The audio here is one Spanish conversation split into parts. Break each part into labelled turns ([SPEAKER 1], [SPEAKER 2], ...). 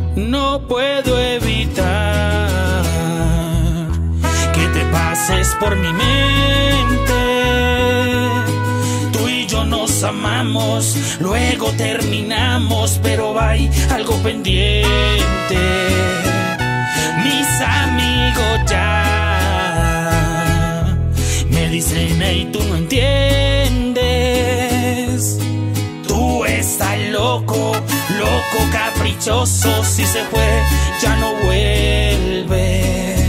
[SPEAKER 1] No puedo evitar que te pases por mi mente. Tú y yo nos amamos, luego terminamos, pero hay algo pendiente. Mis amigos ya me dicen, hey, tú no entiendes. Tú estás loco, loco, caprichoso. Si se fue, ya no vuelve.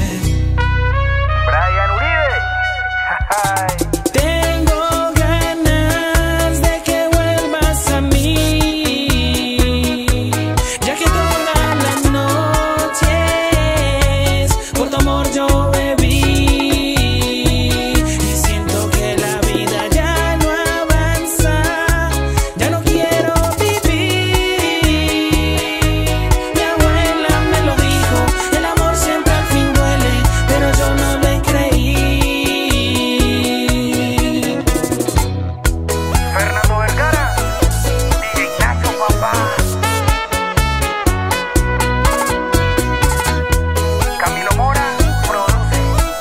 [SPEAKER 2] Brian Uribe.
[SPEAKER 1] Tengo ganas de que vuelvas a mí, ya que todas las noches por tu amor yo bebí. Y siento que la vida ya no avanza, ya no quiero vivir. Mi abuela me lo dijo, el amor siempre al fin duele, pero yo no le creí.
[SPEAKER 2] Fernando Vergara. DJ Nacho, papá. Camilo Mora produce.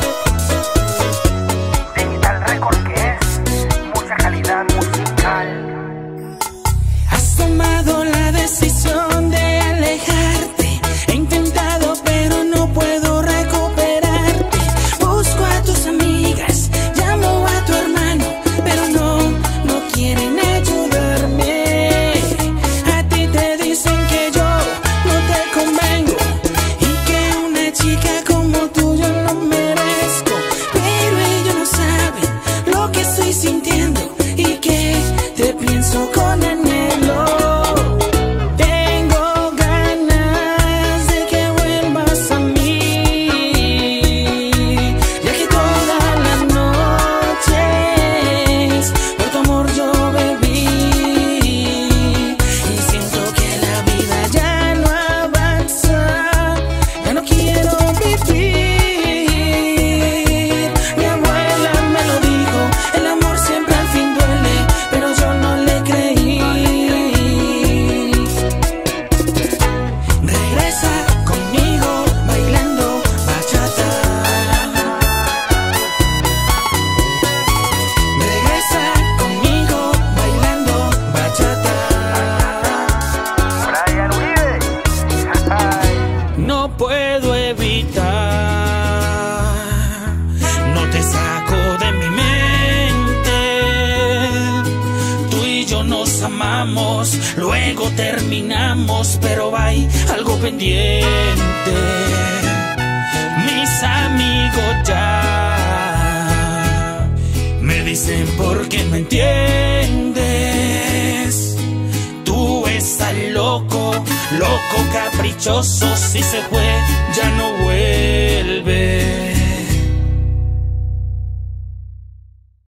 [SPEAKER 2] Digital Record, que es mucha calidad musical.
[SPEAKER 1] Has tomado la decisión de alejarte. He intentado, pero no puedo recuperarte. Busco a tus amigas, llamo a tu hermano, pero no quieren ayudarme. A ti te dicen que yo no te convengo y que una chica como tú yo no merezco. Pero ellos no saben lo que estoy sintiendo y que te pienso con anhelo. Tengo ganas de que vuelvas a mí, ya que todas las noches por tu amor yo bebí. Y siento que la vida ya no avanza, ya no quiero vivir. Mi abuela me lo dijo, el amor siempre al fin duele, pero yo no le creí. Regresa conmigo bailando bachata. Regresa conmigo bailando bachata.
[SPEAKER 2] Brian Uribe.
[SPEAKER 1] No puedo evitar, no te saco de mi mente. Tú y yo nos amamos, luego terminamos, pero hay algo pendiente. Mis amigos ya me dicen, ¿por qué no entiendes? Tú estás loco, loco, caprichoso. Si se fue, ya no